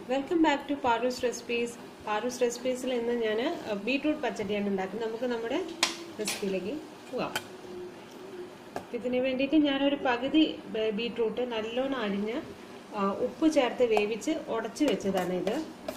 Welcome back to Paru's recipes. Paru's റെസിപ്പീസിൽ ഇന്ന് ഞാൻ ബീട്രൂട്ട് പച്ചടിയാണ് ഉണ്ടാക്കുന്നത്. നമുക്ക് നമ്മുടെ റെസിപ്പിയിലേക്ക് പോവാം. ഇതിന് വേണ്ടിയിട്ട് ഞാനൊരു പകുതി ബീട്രൂട്ട് നല്ലോണം അരിഞ്ഞ് ഉപ്പ് ചേർത്ത് വേവിച്ച് ഉടച്ച് വെച്ചതാണ് ഇത്.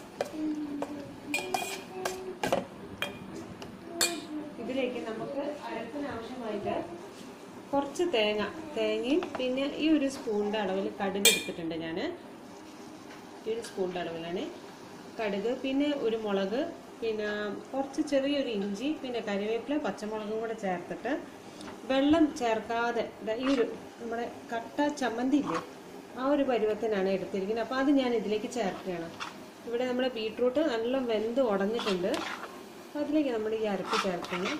ഇതിലേക്ക് നമുക്ക് അരപ്പിന് ആവശ്യമായിട്ട് കുറച്ച് തേങ്ങയും പിന്നെ ഈ ഒരു സ്പൂണിൻ്റെ അളവിൽ കടുക് എടുത്തിട്ടുണ്ട്. ഞാൻ ഈ ഒരു സ്പൂണിൻ്റെ അളവിലാണ് കടുക്, പിന്നെ ഒരു മുളക്, പിന്നെ കുറച്ച് ചെറിയൊരു ഇഞ്ചി, പിന്നെ കറിവേപ്പില, പച്ചമുളകും കൂടെ ചേർത്തിട്ട് വെള്ളം ചേർക്കാതെ ഈ ഒരു നമ്മുടെ കട്ട ചമ്മന്തി ഇല്ലേ, ആ ഒരു പരുവത്തിനാണ് എടുത്തിരിക്കുന്നത്. അപ്പോൾ അത് ഞാൻ ഇതിലേക്ക് ചേർക്കുകയാണ്. ഇവിടെ നമ്മുടെ ബീട്രൂട്ട് നല്ല വെന്ത് ഉടഞ്ഞിട്ടുണ്ട്. അപ്പോൾ അതിലേക്ക് നമ്മൾ ഈ അരപ്പ് ചേർക്കണം.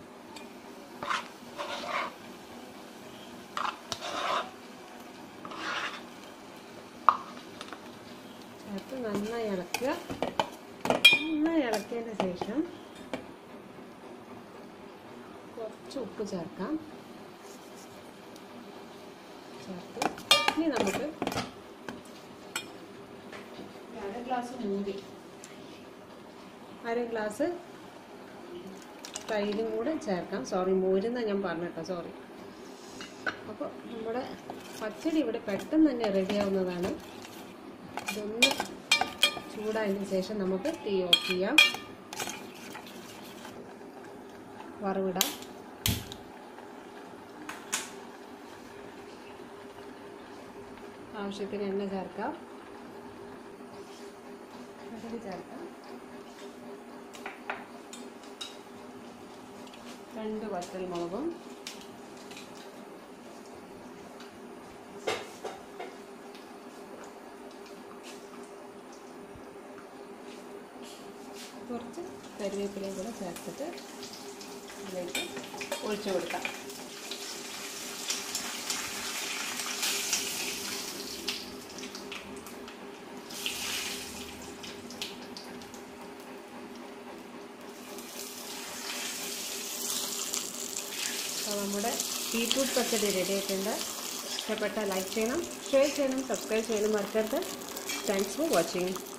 ചേർത്ത് നന്നായി ഇളക്കുക. നന്നായി ഇളക്കിയതിന് ശേഷം കുറച്ച് ഉപ്പ് ചേർക്കാം. ചേർത്ത് ഇനി നമുക്ക് അര ഗ്ലാസ് തൈരും കൂടെ ചേർക്കാം. സോറി, മോരെന്നാ ഞാൻ പറഞ്ഞിട്ടോ, സോറി. അപ്പോൾ നമ്മുടെ പച്ചടി ഇവിടെ പെട്ടെന്ന് തന്നെ റെഡിയാവുന്നതാണ്. ഇതൊന്ന് ചൂടായതിന് ശേഷം നമുക്ക് തീ ഓഫ് ചെയ്യാം. വറവിടാം. ആവശ്യത്തിന് എണ്ണ ചേർക്കാം. കടുക് ചേർക്കാം. 2 വറ്റൽമുളകും, കുറച്ച് കറിവേപ്പിലയും കൂടെ ചേർത്തിട്ട് ഇതിലേക്ക് ഒഴിച്ചു കൊടുക്കാം. അപ്പോൾ നമ്മുടെ ബീട്രൂട്ട് പച്ചടി റെഡി ആയിട്ടുണ്ട്. ഇഷ്ടപ്പെട്ടാൽ ലൈക്ക് ചെയ്യണം, ഷെയർ ചെയ്യണം, സബ്സ്ക്രൈബ് ചെയ്യണം മറക്കരുത്. Thanks for watching.